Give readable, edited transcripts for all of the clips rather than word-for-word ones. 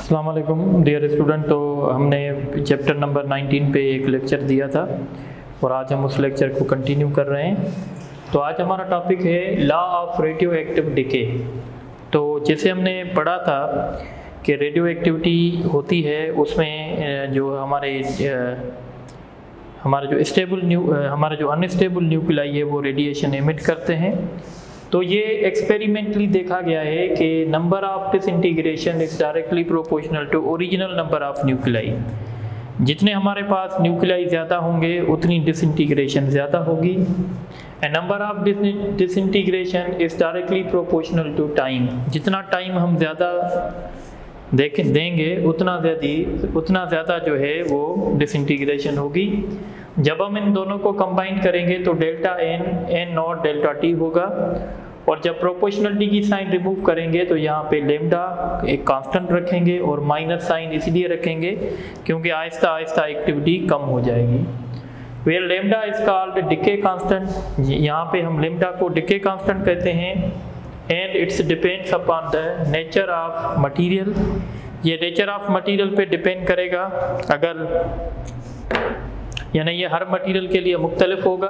अस्सलाम वालेकुम dear student. तो हमने चैप्टर नंबर 19 पे एक लेक्चर दिया था और आज हम उस लेक्चर को कंटिन्यू कर रहे हैं। तो आज हमारा टॉपिक है law of radio active decay. तो जैसे हमने पढ़ा था कि रेडियो एक्टिविटी होती है, उसमें जो हमारा जो अनस्टेबल न्यूक्लियाई है वो रेडिएशन एमिट करते हैं। तो ये एक्सपेरिमेंटली देखा गया है कि number of disintegration is directly proportional to original number of nuclei. जितने हमारे पास न्यूक्लियाई ज़्यादा होंगे उतनी डिसइंटीग्रेशन ज़्यादा होगी। And number of disintegration is directly proportional to time. जितना टाइम हम ज़्यादा देंगे उतना ज़्यादा जो है वो डिसइंटीग्रेशन होगी। जब हम इन दोनों को कंबाइन करेंगे तो delta N naught delta T होगा, और जब प्रोपोर्शनलिटी की साइन रिमूव करेंगे तो यहाँ पे लेमडा एक कांस्टेंट रखेंगे और माइनस साइन इसलिए रखेंगे क्योंकि आहिस्ता आहिस्ता एक्टिविटी कम हो जाएगी। Where lambda is called decay constant. यहाँ पे हम लेमडा को डिके कांस्टेंट कहते हैं। And it's depends upon the nature of material. ये नेचर ऑफ मटीरियल पे डिपेंड करेगा, यानी ये हर मटीरियल के लिए मुख्तलिफ होगा।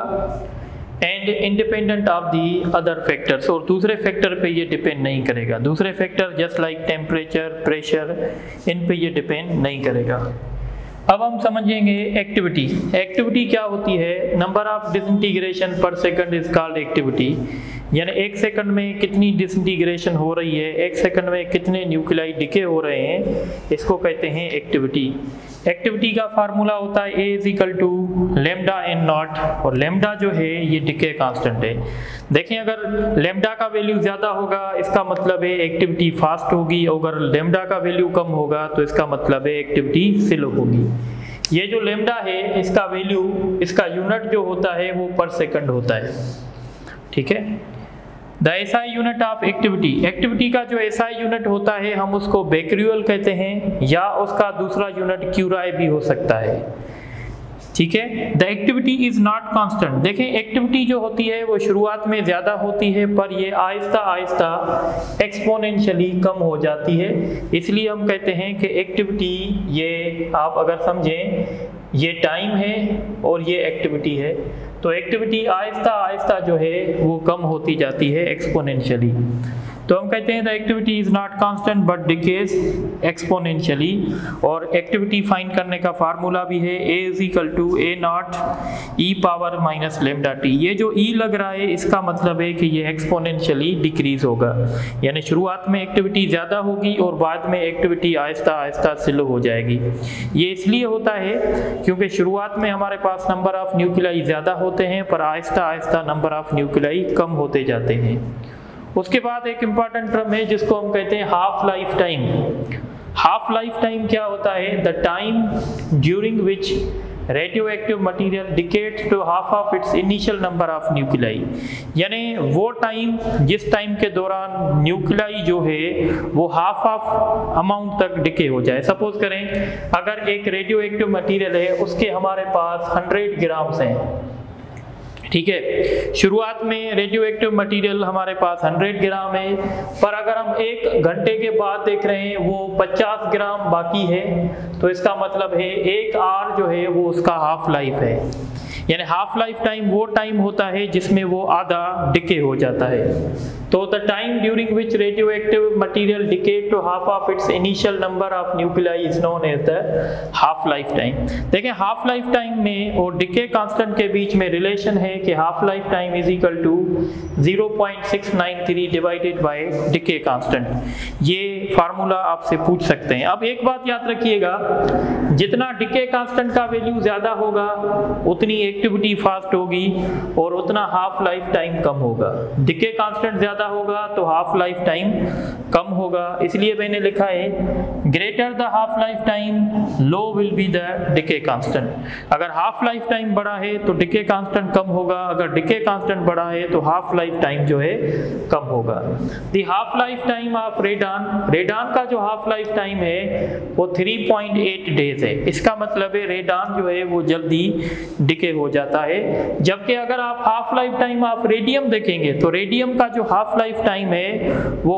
And independent of the other factors, और दूसरे फैक्टर पे ये डिपेंड नहीं करेगा। दूसरे factor just like temperature, pressure, इन पे ये डिपेंड नहीं करेगा। अब हम समझेंगे एक्टिविटी। एक्टिविटी क्या होती है? Number of disintegration per second is called activity. यानी एक सेकंड में कितनी डिसइंटीग्रेशन हो रही है, एक सेकंड में कितने न्यूक्लियाई डिके हो रहे हैं, इसको कहते हैं एक्टिविटी। एक्टिविटी का फार्मूला होता है A is equal to lambda N naught, और लेमडा जो है ये डिके कांस्टेंट है। देखें, अगर लेमडा का वैल्यू ज़्यादा होगा इसका मतलब है एक्टिविटी फास्ट होगी, अगर लेमडा का वैल्यू कम होगा तो इसका मतलब है एक्टिविटी स्लो होगी। ये जो लेमडा है इसका वैल्यू, इसका यूनिट जो होता है वो पर सेकंड होता है। ठीक है। The SI unit of activity. Activity का जो एसआई यूनिट होता है हम उसको बेक्यूअल कहते हैं, या उसका दूसरा यूनिट क्यूराई भी हो सकता है। ठीक है। The activity is not constant. देखें, एक्टिविटी जो होती है वो शुरुआत में ज़्यादा होती है पर ये आहिस्ता आहिस्ता एक्सपोनेंशियली कम हो जाती है। इसलिए हम कहते हैं कि एक्टिविटी, ये आप अगर समझें ये टाइम है और ये एक्टिविटी है, तो एक्टिविटी आहिस्ता आहिस्ता जो है वो कम होती जाती है एक्सपोनेंशियली। तो हम कहते हैं the activity is not constant but decays exponentially. और एक्टिविटी फाइंड करने का फार्मूला भी है A is equal to A naught e power minus lambda T. ये जो E लग रहा है इसका मतलब है कि ये एक्सपोनेंशियली डिक्रीज होगा, यानी शुरुआत में एक्टिविटी ज़्यादा होगी और बाद में एक्टिविटी आहिस्ता आहिस्ता स्लो हो जाएगी। ये इसलिए होता है क्योंकि शुरुआत में हमारे पास नंबर ऑफ न्यूक्लियाई ज़्यादा होते हैं पर Aahista Aahista number of nuclei कम होते जाते हैं। उसके बाद एक इम्पॉर्टेंट टर्म है जिसको हम कहते हैं half life time. Half life time क्या होता है? The time during which radio active material decays to half of its initial number of nuclei. यानी वो टाइम जिस टाइम के दौरान न्यूक्लियाई जो है वो हाफ ऑफ अमाउंट तक डिके हो जाए। सपोज करें अगर एक रेडियो एक्टिव मटीरियल है उसके हमारे पास 100 ग्राम्स हैं। ठीक है। शुरुआत में रेडियो एक्टिव मटीरियल हमारे पास 100 ग्राम है, पर अगर हम 1 घंटे के बाद देख रहे हैं वो 50 ग्राम बाकी है, तो इसका मतलब है 1 आवर जो है वो उसका हाफ लाइफ है। यानी हाफ लाइफ टाइम वो टाइम होता है जिसमें वो आधा डिके हो जाता है। तो the time during which radio active material decayed to half of its initial number of nuclei is known as the half life time. देखें, हाफ लाइफ टाइम में और डिके कांस्टेंट के बीच में रिलेशन है कि half life time is equal to 0.693 divided by decay constant. ये formula आपसे पूछ सकते हैं। अब एक बात याद रखिएगा, जितना डिके कांस्टेंट का वैल्यू ज़्यादा होगा उतनी एक्टिविटी फास्ट होगी और उतना हाफ लाइफ टाइम कम होगा। डिके कांस्टेंट ज़्यादा होगा तो हाफ लाइफ टाइम कम होगा। इसलिए मैंने लिखा है greater the half life time low will be the decay constant. अगर हाफ लाइफ टाइम बड़ा है तो डिके कांस्टेंट कम होगा, अगर डिके कांस्टेंट बड़ा है तो हाफ लाइफ टाइम जो है कम होगा। The half life time of radon, radon का जो हाफ लाइफ टाइम है वो 3.8 डेज है। इसका मतलब है रेडान जो है वो जल्दी डिके हो जाता है। जबकि अगर आप half life time of radium देखेंगे तो रेडियम का जो हाफ लाइफ टाइम है वो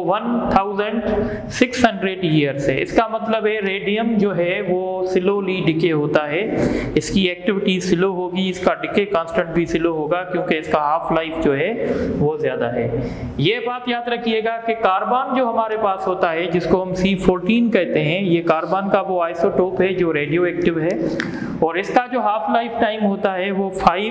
1600 ईयर्स है। इसका मतलब है रेडियम जो है वो स्लोली डिके होता है, इसकी एक्टिविटी स्लो होगी, इसका डिके कांस्टेंट भी स्लो होगा क्योंकि इसका हाफ लाइफ जो है वो ज़्यादा है। ये बात याद रखिएगा कि कार्बन जो हमारे पास होता है जिसको हम C14 कहते हैं, ये कार्बन का वो आइसोटोप है जो रेडियो एक्टिव है और इसका जो हाफ लाइफ टाइम होता है वो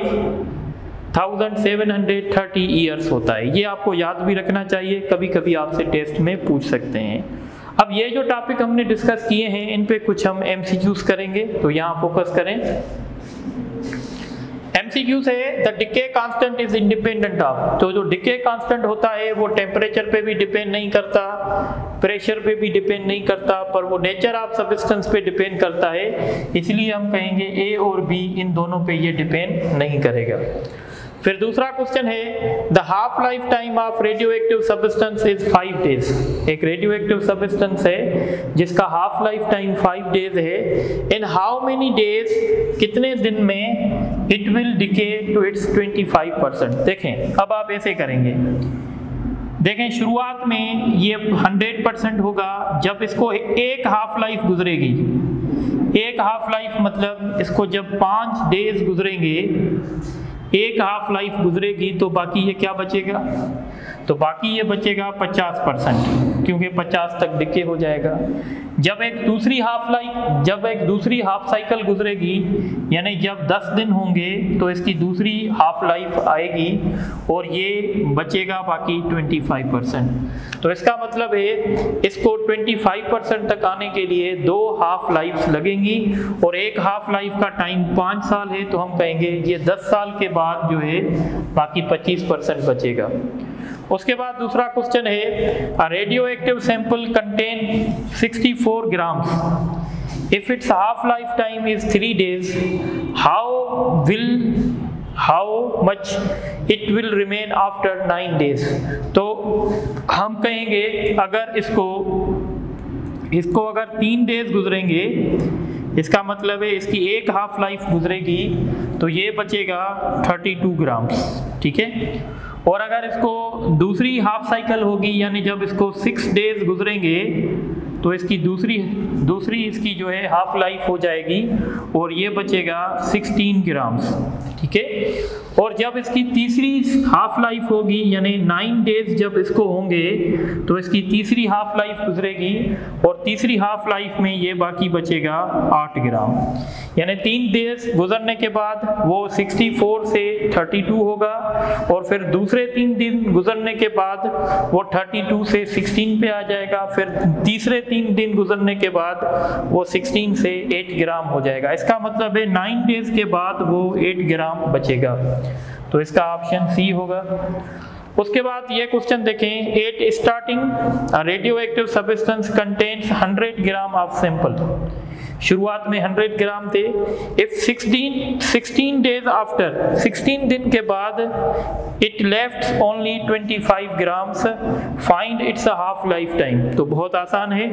5730 ईयर्स होता है। ये आपको याद भी रखना चाहिए, कभी कभी आपसे टेस्ट में पूछ सकते हैं। अब ये जो टॉपिक हमने डिस्कस किए हैं इन पे कुछ हम MCQs करेंगे, तो यहाँ फोकस करें। MCQ से the decay constant is independent of, तो जो डिके कांस्टेंट होता है वो टेम्परेचर पे भी डिपेंड नहीं करता, प्रेशर पे भी डिपेंड नहीं करता, पर वो नेचर ऑफ सब्सटेंस पे डिपेंड करता है। इसलिए हम कहेंगे A और B इन दोनों पे ये डिपेंड नहीं करेगा। फिर दूसरा क्वेश्चन है the half life time of radio active substance is 5 days. एक रेडियो एक्टिव सब्सटेंस है जिसका हाफ लाइफ टाइम 5 डेज है। इन हाउ मेनी डेज, कितने दिन में it will decay to its 25%। देखें अब आप ऐसे करेंगे, देखें शुरुआत में ये 100% होगा जब इसको एक हाफ लाइफ गुजरेगी। एक हाफ लाइफ मतलब इसको जब 5 डेज गुजरेंगे, एक हाफ लाइफ गुजरेगी तो बाकी ये क्या बचेगा, तो बाकी ये बचेगा 50%, क्योंकि 50 तक डिके हो जाएगा। जब एक दूसरी हाफ साइकिल गुजरेगी, यानी जब 10 दिन होंगे तो इसकी दूसरी हाफ लाइफ आएगी और ये बचेगा बाकी 25%। तो इसका मतलब है इसको 25% तक आने के लिए 2 हाफ लाइफ लगेंगी और एक हाफ लाइफ का टाइम 5 साल है, तो हम कहेंगे ये 10 साल के बाद जो है बाकी 25% बचेगा। उसके बाद दूसरा क्वेश्चन है a radio active sample contain 64 grams, if its half life time is 3 days, how much it will remain after 9 days. तो हम कहेंगे अगर इसको अगर 3 डेज गुजरेंगे, इसका मतलब है इसकी एक हाफ लाइफ गुजरेगी तो ये बचेगा 32 ग्राम्स, ठीक है। और अगर इसको दूसरी हाफ साइकिल होगी, यानी जब इसको 6 डेज गुजरेंगे तो इसकी दूसरी इसकी जो है हाफ लाइफ हो जाएगी और ये बचेगा 16 ग्राम्स, ठीक है। और जब इसकी तीसरी हाफ लाइफ होगी, यानी 9 डेज जब इसको होंगे तो इसकी तीसरी हाफ लाइफ गुजरेगी और तीसरी हाफ लाइफ में ये बाकी बचेगा 8 ग्राम, यानी 3 डेज गुजरने के बाद वो 64 से 32 होगा और फिर दूसरे 3 दिन गुजरने के बाद वो 32 से 16 पे आ जाएगा, फिर तीसरे 3 दिन गुजरने के बाद वो 16 से 8 ग्राम हो जाएगा। इसका मतलब है 9 डेज के बाद वो 8 ग्राम बचेगा, तो इसका ऑप्शन सी होगा। उसके बाद ये क्वेश्चन देखें, 8 starting radio active substance contains 100 gram of sample. शुरुआत में 100 ग्राम थे। इफ 16 डेज आफ्टर, 16 दिन के बाद it left only 25 grams, find its half life time. तो बहुत आसान है।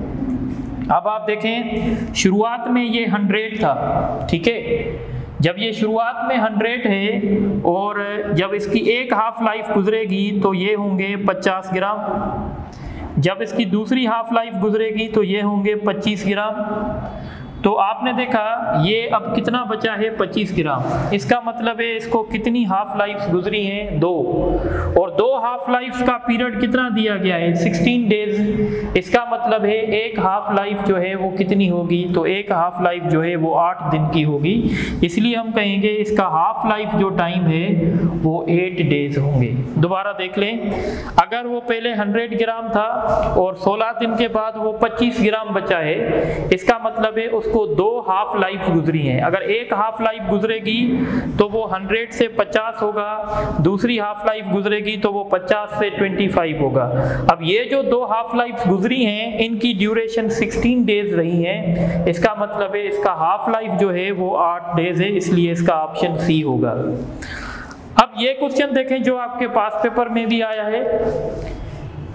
अब आप देखें शुरुआत में ये 100 था, ठीक है। जब ये शुरुआत में 100 है और जब इसकी एक हाफ लाइफ गुजरेगी तो ये होंगे 50 ग्राम। जब इसकी दूसरी हाफ लाइफ गुजरेगी तो ये होंगे 25 ग्राम। तो आपने देखा ये अब कितना बचा है, 25 ग्राम। इसका मतलब है इसको कितनी हाफ लाइफ गुजरी हैं, 2, और 2 हाफ लाइफ का पीरियड कितना दिया गया है, 16 डेज। इसका मतलब है एक हाफ लाइफ जो है वो कितनी होगी, तो एक हाफ लाइफ जो है वो 8 दिन की होगी। इसलिए हम कहेंगे इसका हाफ लाइफ जो टाइम है वो 8 डेज होंगे। दोबारा देख लें, अगर वो पहले 100 ग्राम था और 16 दिन के बाद वो 25 ग्राम बचा है, इसका मतलब है उसको 2 हाफ लाइफ गुजरी हैं। अगर एक हाफ लाइफ गुजरेगी तो वो 100 से 50 होगा, दूसरी हाफ लाइफ गुजरेगी तो वो 50 से 25 होगा। अब ये जो 2 हाफ लाइफ गुजरी हैं इनकी ड्यूरेशन 16 डेज रही है। इसका मतलब है इसका हाफ लाइफ जो है वो 8 डेज है, इसलिए इसका ऑप्शन सी होगा। अब ये क्वेश्चन देखें जो आपके पास पेपर में भी आया है।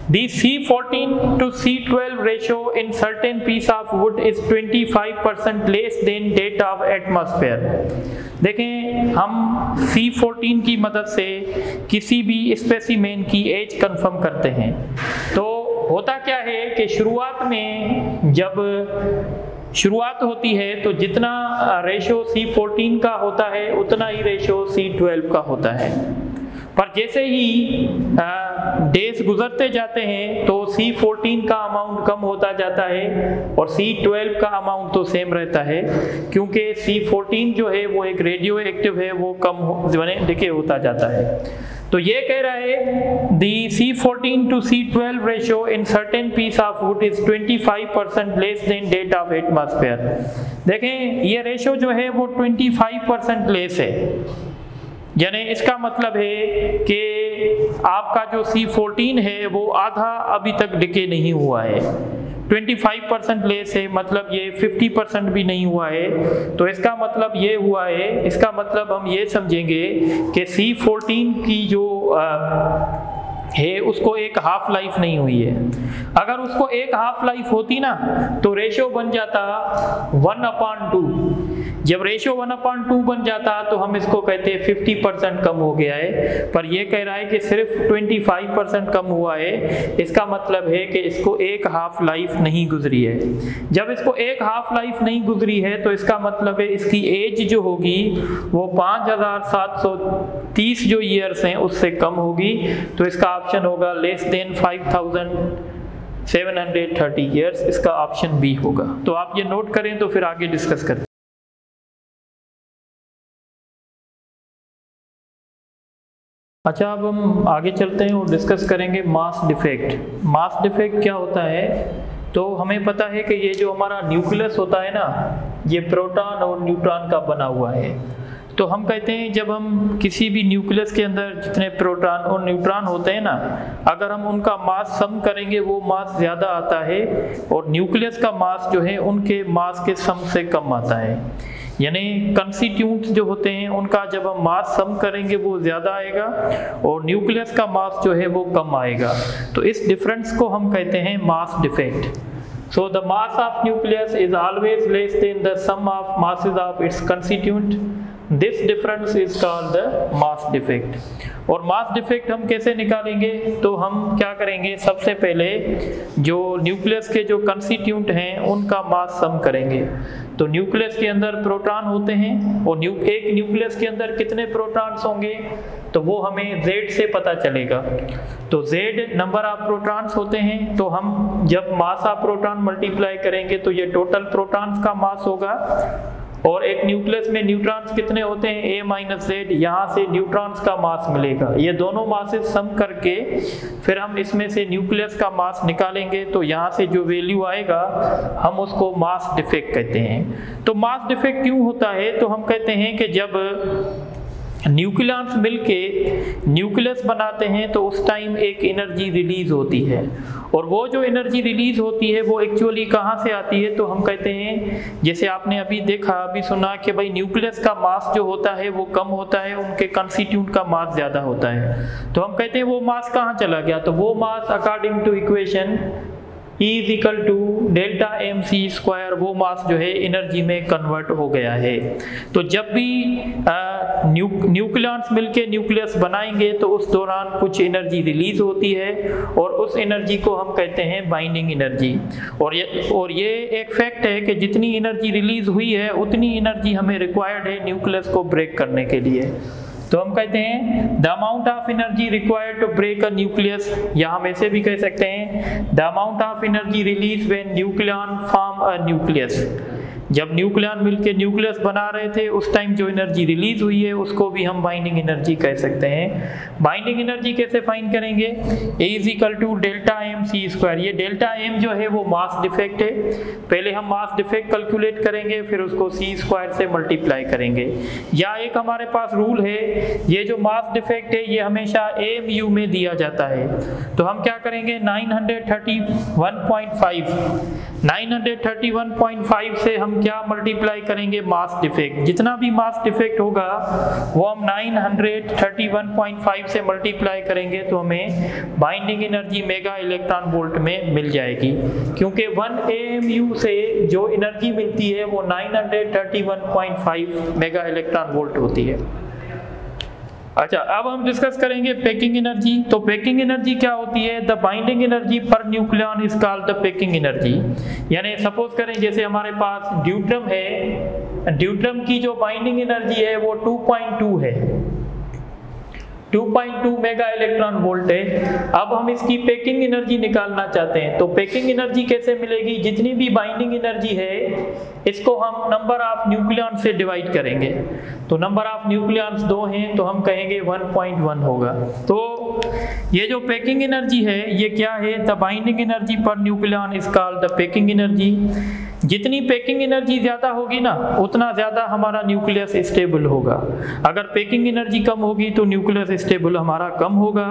The C14 to C12 ratio in certain piece of wood is 25% less than that of atmosphere. देखें, हम C14 की मदद से किसी भी स्पेसिमेन की एज कंफर्म करते हैं। तो होता क्या है कि शुरुआत में जब शुरुआत होती है तो जितना रेशो C14 का होता है उतना ही रेशो C12 का होता है, पर जैसे ही डेज गुजरते जाते हैं तो C14 का अमाउंट कम होता जाता है और C12 का अमाउंट तो सेम रहता है, क्योंकि C14 जो है वो एक रेडियो एक्टिव है, वो कम डिके होता जाता है। तो ये कह रहा है the C14 to C12 ratio in certain piece of wood is 25% less than that of atmosphere। देखें, ये रेशो जो है वो 25% लेस है, यानी इसका मतलब है कि आपका जो C14 है वो आधा अभी तक डिके नहीं हुआ है। 25% लेस है, मतलब ये 50% भी नहीं हुआ है। तो इसका मतलब ये हुआ है, इसका मतलब हम ये समझेंगे कि C14 की जो है उसको एक हाफ लाइफ नहीं हुई है। अगर उसको एक हाफ लाइफ होती ना तो रेशो बन जाता 1/2। जब रेशो 1/2 बन जाता तो हम इसको कहते हैं 50% कम हो गया है, पर ये कह रहा है कि सिर्फ 25% कम हुआ है। इसका मतलब है कि इसको एक हाफ लाइफ नहीं गुजरी है। जब इसको एक हाफ लाइफ नहीं गुजरी है तो इसका मतलब है इसकी एज जो होगी वो 5730 जो ईयर्स हैं उससे कम होगी। तो इसका ऑप्शन होगा लेस देन 5730 ईयर्स, इसका ऑप्शन बी होगा। तो आप ये नोट करें तो फिर आगे डिस्कस करें। अच्छा, अब हम आगे चलते हैं और डिस्कस करेंगे मास डिफेक्ट। मास डिफेक्ट क्या होता है? तो हमें पता है कि ये जो हमारा न्यूक्लियस होता है ना, ये प्रोटॉन और न्यूट्रॉन का बना हुआ है। तो हम कहते हैं जब हम किसी भी न्यूक्लियस के अंदर जितने प्रोटॉन और न्यूट्रॉन होते हैं ना, अगर हम उनका मास सम करेंगे वो मास ज़्यादा आता है और न्यूक्लियस का मास जो है उनके मास के सम से कम आता है। यानी कंस्टिट्यूंट्स जो होते हैं उनका जब हम मास सम करेंगे वो ज़्यादा आएगा और न्यूक्लियस का मास जो है वो कम आएगा। तो इस डिफरेंस को हम कहते हैं mass defect. So the mass of nucleus is always less than the sum of masses of its constituent. This difference is called the mass defect. और मास डिफेक्ट हम कैसे निकालेंगे? तो हम क्या करेंगे, सबसे पहले जो न्यूक्लियस के जो कंस्टिट्यूंट हैं उनका मास सम करेंगे। तो न्यूक्लियस के अंदर प्रोटॉन होते हैं और एक न्यूक्लियस के अंदर कितने प्रोटॉन्स होंगे तो वो हमें Z से पता चलेगा। तो Z नंबर ऑफ प्रोटॉन्स होते हैं, तो हम जब मास ऑफ प्रोटॉन मल्टीप्लाई करेंगे तो ये टोटल प्रोटॉन्स का मास होगा। और एक न्यूक्लियस में न्यूट्रॉन्स कितने होते हैं, A-Z, यहाँ से न्यूट्रॉन्स का मास मिलेगा। ये दोनों मासेस सम करके फिर हम इसमें से न्यूक्लियस का मास निकालेंगे, तो यहाँ से जो वैल्यू आएगा हम उसको मास डिफेक्ट कहते हैं। तो मास डिफेक्ट क्यों होता है? तो हम कहते हैं कि जब न्यूक्लियस मिलके न्यूक्लियस बनाते हैं तो उस टाइम एक एनर्जी रिलीज होती है, और वो जो एनर्जी रिलीज होती है वो एक्चुअली कहाँ से आती है? तो हम कहते हैं, जैसे आपने अभी देखा, अभी सुना कि भाई न्यूक्लियस का मास जो होता है वो कम होता है, उनके कंस्टिट्यूंट का मास ज़्यादा होता है। तो हम कहते हैं वो मास कहाँ चला गया? तो वो mass according to equation E equal to delta mc², वो मास जो है एनर्जी में कन्वर्ट हो गया है। तो जब भी न्यूक्लियस मिलके न्यूक्लियस बनाएंगे तो उस दौरान कुछ एनर्जी रिलीज होती है और उस एनर्जी को हम कहते हैं बाइंडिंग एनर्जी। और ये एक फैक्ट है कि जितनी एनर्जी रिलीज हुई है उतनी एनर्जी हमें रिक्वायर्ड है न्यूक्लियस को ब्रेक करने के लिए। तो हम कहते हैं the amount of energy required to break a nucleus, या हम ऐसे भी कह सकते हैं the amount of energy release when nucleon form a nucleus. जब न्यूक्लियन मिलके न्यूक्लियस बना रहे थे उस टाइम जो एनर्जी रिलीज हुई है उसको भी हम बाइंडिंग एनर्जी कह सकते हैं। बाइंडिंग एनर्जी कैसे फाइंड करेंगे? A equal to delta mc²। ये डेल्टा m जो है वो मास डिफेक्ट है। पहले हम मास डिफेक्ट कैलकुलेट करेंगे, फिर उसको c² से मल्टीप्लाई करेंगे। या एक हमारे पास रूल है, ये जो मास डिफेक्ट है ये हमेशा AMU में दिया जाता है। तो हम क्या करेंगे, 931.5 931.5 से हम क्या मल्टीप्लाई करेंगे, मास डिफेक्ट। जितना भी मास डिफेक्ट होगा वो हम 931.5 से मल्टीप्लाई करेंगे तो हमें binding energy mega electron volt में मिल जाएगी, क्योंकि 1 AMU से जो एनर्जी मिलती है वो 931.5 मेगा इलेक्ट्रॉन वोल्ट होती है। अच्छा, अब हम डिस्कस करेंगे पैकिंग एनर्जी। तो पैकिंग एनर्जी क्या होती है, the binding energy per nucleon is called the packing energy. यानी सपोज करें जैसे हमारे पास ड्यूट्रम है, ड्यूट्रम की जो बाइंडिंग एनर्जी है वो 2.2 है, 2.2 मेगा इलेक्ट्रॉन वोल्ट है। अब हम इसकी पैकिंग एनर्जी निकालना चाहते हैं, तो पैकिंग एनर्जी कैसे मिलेगी, जितनी भी बाइंडिंग एनर्जी है इसको हम नंबर ऑफ न्यूक्लियॉन से डिवाइड करेंगे। तो नंबर ऑफ न्यूक्लियॉन्स 2 हैं तो हम कहेंगे 1.1 होगा। तो ये जो पैकिंग एनर्जी है ये क्या है, the binding energy per nucleon is called the packing energy. जितनी पैकिंग एनर्जी ज़्यादा होगी ना उतना ज़्यादा हमारा न्यूक्लियस स्टेबल होगा। अगर पैकिंग एनर्जी कम होगी तो न्यूक्लियस स्टेबल हमारा कम होगा।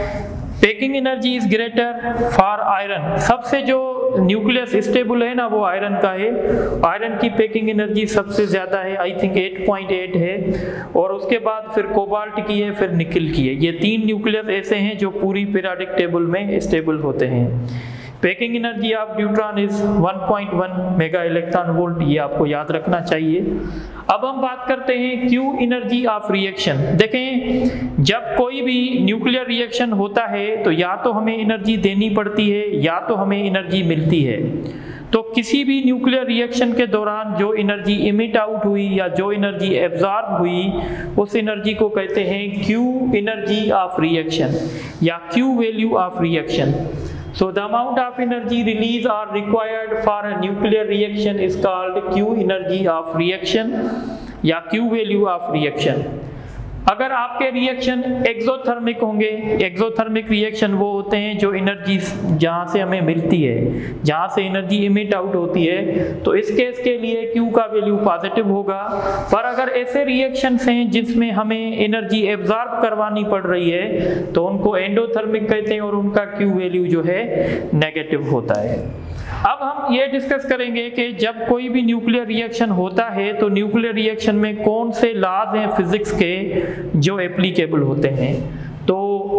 Packing energy is greater for iron. सबसे जो न्यूक्लियस स्टेबल है ना वो आयरन का है। आयरन की पैकिंग एनर्जी सबसे ज़्यादा है, आई थिंक 8.8 है, और उसके बाद फिर कोबाल्ट की है, फिर निकल की है। ये 3 न्यूक्लियस ऐसे हैं जो पूरी पीरियोडिक टेबल में स्टेबल होते हैं। Packing energy of neutron is 1.1 mega electron volt, ये आपको याद रखना चाहिए। अब हम बात करते हैं क्यू एनर्जी ऑफ रिएक्शन। देखें, जब कोई भी न्यूक्लियर रिएक्शन होता है तो या तो हमें एनर्जी देनी पड़ती है या तो हमें एनर्जी मिलती है। तो किसी भी न्यूक्लियर रिएक्शन के दौरान जो एनर्जी इमिट आउट हुई या जो एनर्जी एब्जॉर्ब हुई उस एनर्जी को कहते हैं क्यू एनर्जी ऑफ रिएक्शन या Q value of reaction. So the amount of energy released or required for a nuclear reaction is called Q energy of reaction या Q value of reaction। अगर आपके reaction exothermic होंगे, exothermic reaction वो होते हैं जो energy जहाँ से हमें मिलती है, जहाँ से एनर्जी इमिट आउट होती है, तो इस केस के लिए Q का वैल्यू पॉजिटिव होगा। पर अगर ऐसे रिएक्शंस हैं जिसमें हमें एनर्जी एब्जॉर्ब करवानी पड़ रही है तो उनको एंडोथर्मिक कहते हैं और उनका Q वैल्यू जो है नेगेटिव होता है। अब हम ये डिस्कस करेंगे कि जब कोई भी न्यूक्लियर रिएक्शन होता है तो न्यूक्लियर रिएक्शन में कौन से लॉज हैं फिजिक्स के जो एप्लीकेबल होते हैं। तो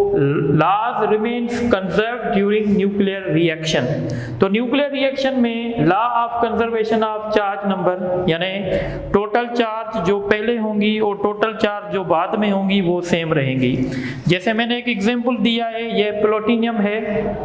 laws remains conserved during nuclear reaction. तो न्यूक्लियर रिएक्शन में law of conservation of charge number, यानी टोटल चार्ज जो पहले होंगी और टोटल चार्ज जो बाद में होंगी वो सेम रहेंगी। जैसे मैंने एक एग्जांपल दिया है, ये प्लूटोनियम है,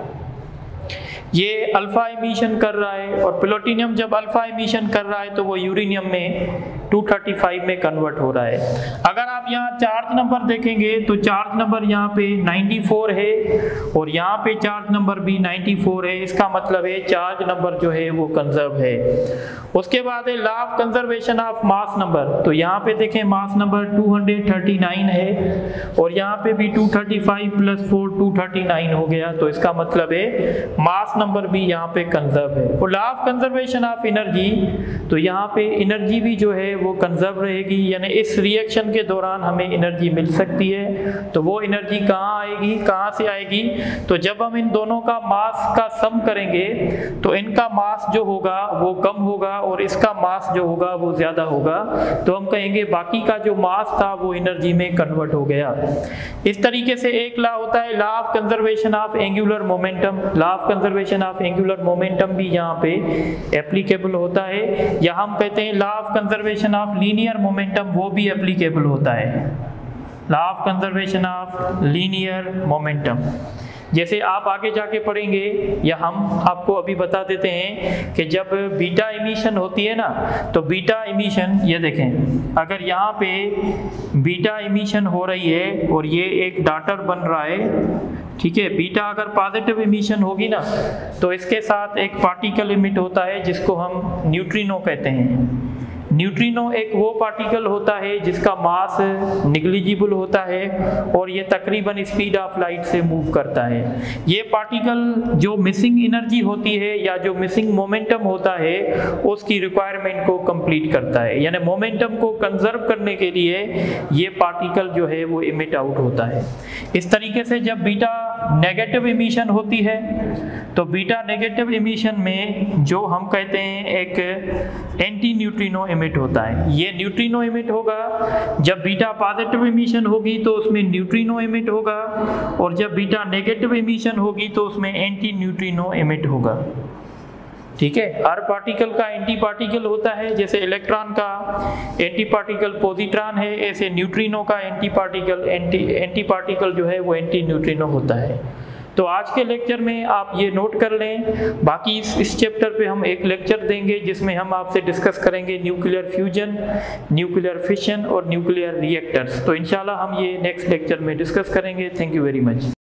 ये अल्फा इमिशन कर रहा है, और प्लूटोनियम जब अल्फा इमिशन कर रहा है तो वो यूरेनियम में 235 में कन्वर्ट हो रहा है। अगर आप यहाँ चार्ज नंबर देखेंगे तो चार्ज नंबर यहाँ पे 94 है और यहाँ पे चार्ज नंबर भी 94 है। इसका मतलब है चार्ज नंबर जो है वो कंजर्व है। उसके बाद है law of conservation of mass number. तो यहाँ पे देखें मास नंबर 239 है और यहाँ पे भी 235 प्लस 4 239 हो गया। तो इसका मतलब है मास नंबर भी यहाँ पे कंजर्व है। और law of conservation of energy, तो यहाँ पे एनर्जी भी जो है वो कंजर्व रहेगी, यानी इस रिएक्शन के दौरान हमें एनर्जी मिल सकती है। तो वो एनर्जी कहाँ आएगी, कहाँ से आएगी, तो जब हम इन दोनों का मास का सम करेंगे तो इनका मास जो होगा वो कम होगा और इसका मास जो होगा वो ज्यादा होगा। तो हम कहेंगे बाकी का जो मास था वो एनर्जी में कन्वर्ट हो गया। इस तरीके से एक लॉ होता है law of conservation of angular momentum. Law of conservation of angular momentum भी यहाँ पे एप्लीकेबल होता है, या हम कहते हैं law of conservation of linear momentum, वो भी एप्लीकेबल होता है। Law of conservation of linear momentum जैसे आप आगे जाके पढ़ेंगे, या हम आपको अभी बता देते हैं कि जब बीटा इमिशन होती है ना, तो बीटा इमिशन ये देखें, अगर यहाँ पे बीटा इमिशन हो रही है और ये एक डॉटर बन रहा है, ठीक है, बीटा अगर पॉजिटिव इमिशन होगी ना तो इसके साथ एक पार्टिकल इमिट होता है जिसको हम न्यूट्रिनो कहते हैं। न्यूट्रिनो एक वो पार्टिकल होता है जिसका मास निग्लिजिबल होता है और ये तकरीबन स्पीड ऑफ लाइट से मूव करता है। ये पार्टिकल जो मिसिंग एनर्जी होती है या जो मिसिंग मोमेंटम होता है उसकी रिक्वायरमेंट को कंप्लीट करता है, यानी मोमेंटम को कंजर्व करने के लिए ये पार्टिकल जो है वो इमिट आउट होता है। इस तरीके से जब बीटा नेगेटिव इमिशन होती है। तो बीटा नेगेटिव इमिशन में जो हम कहते हैं एक एंटी न्यूट्रिनो इमिट होता है, ये न्यूट्रिनो इमिट होगा। जब बीटा पॉजिटिव इमिशन होगी तो उसमें न्यूट्रिनो इमिट होगा, और जब बीटा नेगेटिव इमिशन होगी तो उसमें एंटी न्यूट्रिनो इमिट होगा। ठीक है, हर पार्टिकल का एंटी पार्टिकल होता है, जैसे इलेक्ट्रॉन का एंटी पार्टिकल पॉजिट्रॉन है, ऐसे न्यूट्रिनो का एंटी पार्टिकल जो है वो एंटी न्यूट्रिनो होता है। तो आज के लेक्चर में आप ये नोट कर लें, बाकी इस चैप्टर पे हम एक लेक्चर देंगे जिसमें हम आपसे डिस्कस करेंगे न्यूक्लियर फ्यूजन, न्यूक्लियर फिशन और न्यूक्लियर रिएक्टर्स। तो इंशाल्लाह हम ये नेक्स्ट लेक्चर में डिस्कस करेंगे। Thank you very much.